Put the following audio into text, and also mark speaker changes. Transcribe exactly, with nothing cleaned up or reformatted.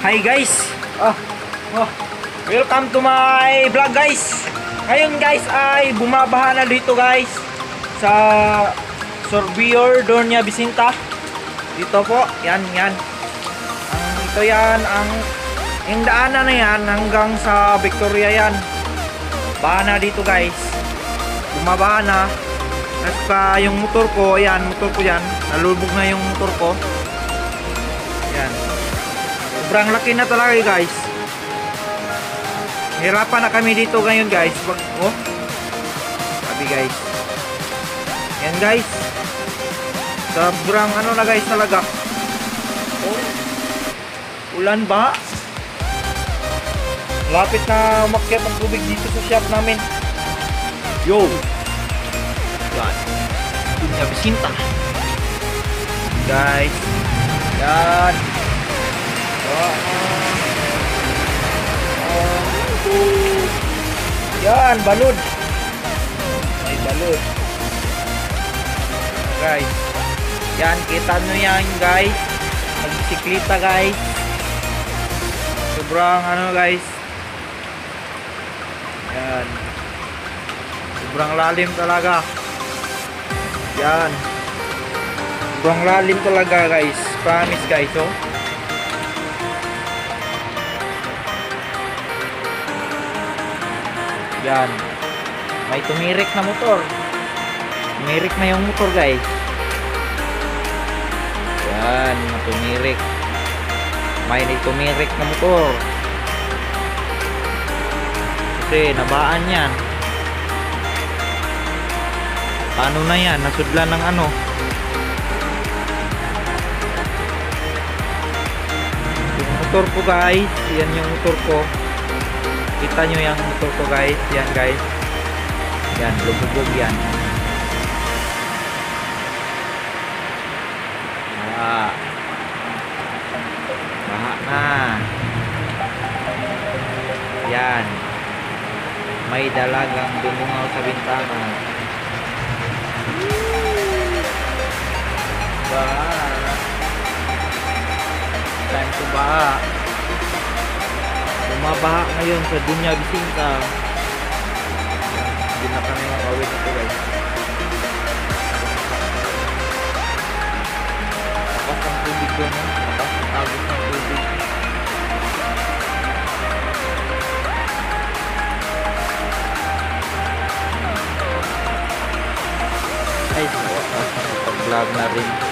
Speaker 1: Hi guys. Ah, oh, welcome to my vlog guys. Ngayon guys ay bumabaha na dito guys sa Surveyor Doña Jacinta. Dito po, yan yan. Ang ito yan ang yung daanan na yan hanggang sa Victoria yan. Baha na dito guys. Bumabaha na. At pa yung motor ko, ayan, motor ko yan. Nalubog na yung motor ko. Yan. Sobrang laki na talaga guys. Hirapan na kami dito ngayon guys. Wag, oh. Sabi guys. Yan guys. Sobrang ano na guys talaga. Oh. Ulan ba? Lapit na umakyat ang tubig dito sa shop namin. Yo. Yan. Doña Jacinta. Guys. Yan. Uh, uh, yan, balod. May balod. Guys. Yan, kita nyo yan guys. Magbisikleta guys. Sobrang ano guys. Yan. Sobrang lalim talaga. Yan. Sobrang lalim talaga guys. Promise guys, oh. Yan. May tumirik na motor. Tumirik na yung motor guys. Yan, tumirik. May tumirik na motor. Kasi nabaan yan. Paano na yan? Nasudlan ng ano? Yung motor ko guys. Yan yung motor ko. Kita nyo yung motor ko guys. Yan guys. Yan, lubog yan. Ah. Baha na. Yan. May dalagang dumungaw sa bintana. Baha. Time to baha. Bumabaha ngayon sa Doña Jacinta. Hindi na kami makawin ito guys. Tapas ang tubig doon. Tapas ang agos ng tubig. Ay, sa wakas nakapag-vlog na rin.